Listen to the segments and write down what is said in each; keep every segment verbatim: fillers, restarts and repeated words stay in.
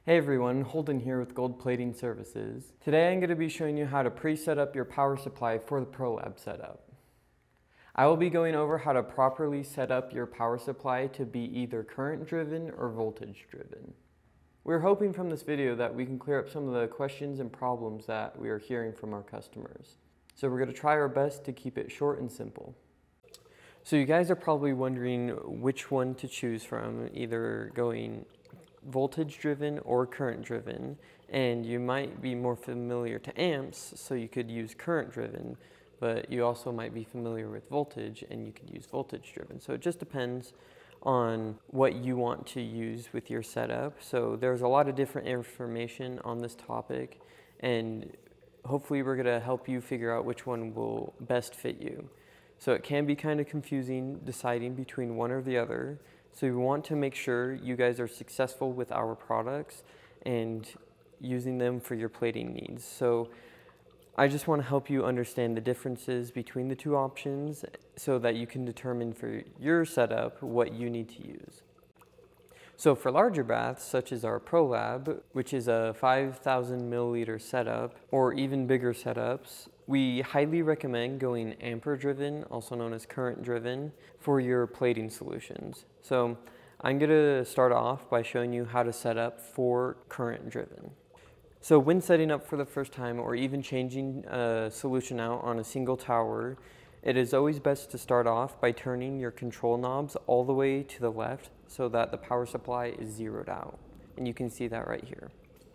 Hey everyone, Holden here with Gold Plating Services. Today I'm going to be showing you how to pre-set up your power supply for the ProLab setup. I will be going over how to properly set up your power supply to be either current driven or voltage driven. We're hoping from this video that we can clear up some of the questions and problems that we are hearing from our customers. So we're going to try our best to keep it short and simple. So you guys are probably wondering which one to choose from, either going voltage driven or current driven, and you might be more familiar to amps, so you could use current driven, but you also might be familiar with voltage and you could use voltage driven. So it just depends on what you want to use with your setup. So there's a lot of different information on this topic, and hopefully we're going to help you figure out which one will best fit you. So it can be kind of confusing deciding between one or the other. So we want to make sure you guys are successful with our products and using them for your plating needs. So I just want to help you understand the differences between the two options so that you can determine for your setup what you need to use. So for larger baths, such as our ProLab, which is a five thousand milliliter setup, or even bigger setups, we highly recommend going ampere driven, also known as current driven, for your plating solutions. So I'm going to start off by showing you how to set up for current driven. So when setting up for the first time, or even changing a solution out on a single tower, it is always best to start off by turning your control knobs all the way to the left so that the power supply is zeroed out. And you can see that right here.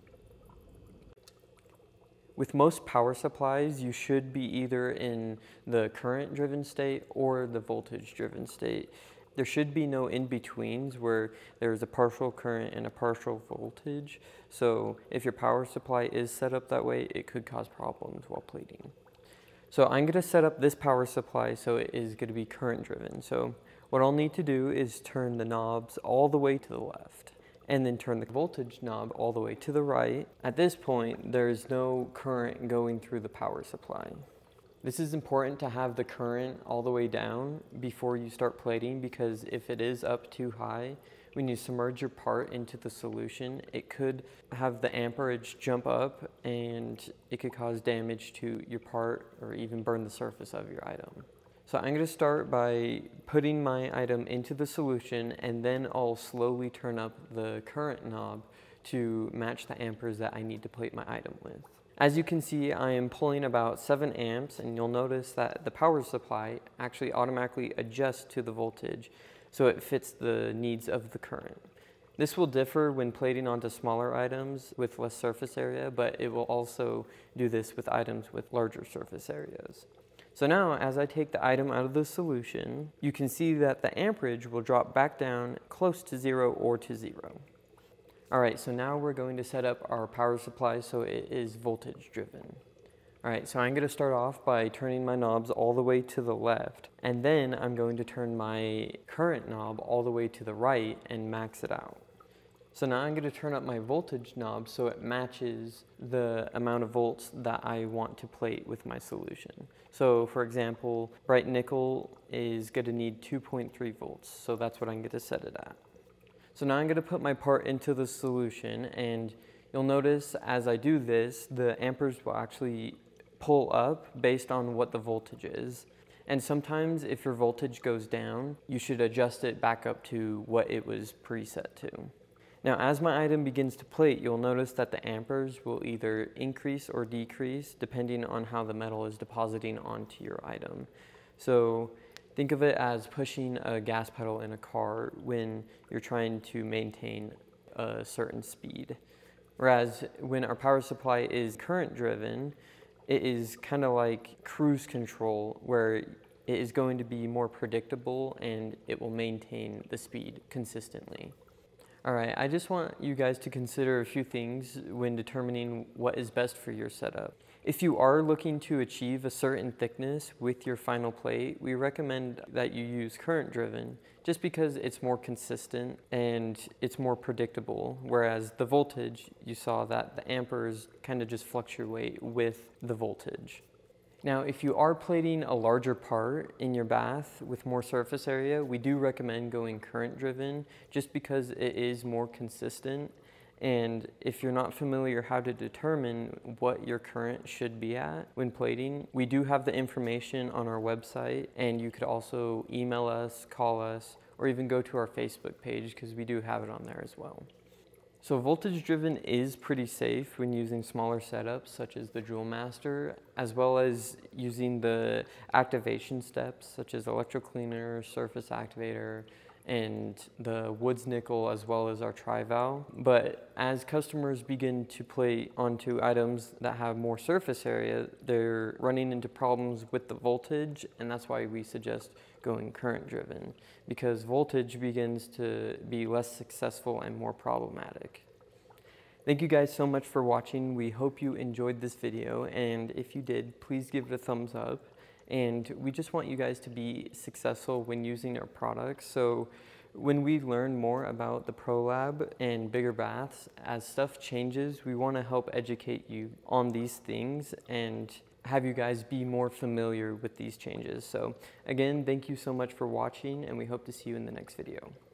With most power supplies, you should be either in the current driven state or the voltage driven state. There should be no in-betweens where there's a partial current and a partial voltage. So if your power supply is set up that way, it could cause problems while plating. So I'm going to set up this power supply so it is going to be current driven. So what I'll need to do is turn the knobs all the way to the left, and then turn the voltage knob all the way to the right. At this point, there's no current going through the power supply. This is important to have the current all the way down before you start plating, because if it is up too high, when you submerge your part into the solution, it could have the amperage jump up and it could cause damage to your part or even burn the surface of your item. So I'm going to start by putting my item into the solution, and then I'll slowly turn up the current knob to match the amperes that I need to plate my item with. As you can see, I am pulling about seven amps, and you'll notice that the power supply actually automatically adjusts to the voltage so it fits the needs of the current. This will differ when plating onto smaller items with less surface area, but it will also do this with items with larger surface areas. So now, as I take the item out of the solution, you can see that the amperage will drop back down close to zero or to zero. All right, so now we're going to set up our power supply so it is voltage driven. All right, so I'm going to start off by turning my knobs all the way to the left, and then I'm going to turn my current knob all the way to the right and max it out. So now I'm going to turn up my voltage knob so it matches the amount of volts that I want to plate with my solution. So for example, bright nickel is going to need two point three volts, so that's what I'm going to set it at. So now I'm going to put my part into the solution, and you'll notice as I do this, the amperes will actually pull up based on what the voltage is. And sometimes if your voltage goes down, you should adjust it back up to what it was preset to. Now, as my item begins to plate, you'll notice that the amperes will either increase or decrease depending on how the metal is depositing onto your item. So think of it as pushing a gas pedal in a car when you're trying to maintain a certain speed. Whereas when our power supply is current driven, it is kind of like cruise control, where it is going to be more predictable and it will maintain the speed consistently. All right, I just want you guys to consider a few things when determining what is best for your setup. If you are looking to achieve a certain thickness with your final plate, we recommend that you use current driven just because it's more consistent and it's more predictable, whereas the voltage, you saw that the amperes kind of just fluctuate with the voltage. Now, if you are plating a larger part in your bath with more surface area, we do recommend going current driven just because it is more consistent And if you're not familiar how to determine what your current should be at when plating, we do have the information on our website, and you could also email us, call us, or even go to our Facebook page because we do have it on there as well. So voltage driven is pretty safe when using smaller setups such as the Joule Master, as well as using the activation steps such as electrocleaner, surface activator, and the Woods nickel, as well as our tri-valve. But as customers begin to play onto items that have more surface area, they're running into problems with the voltage, and that's why we suggest going current driven, because voltage begins to be less successful and more problematic. Thank you guys so much for watching. We hope you enjoyed this video, and if you did, please give it a thumbs up. And we just want you guys to be successful when using our products. So when we learn more about the ProLab and bigger baths, as stuff changes, we want to help educate you on these things and have you guys be more familiar with these changes. So again, thank you so much for watching, and we hope to see you in the next video.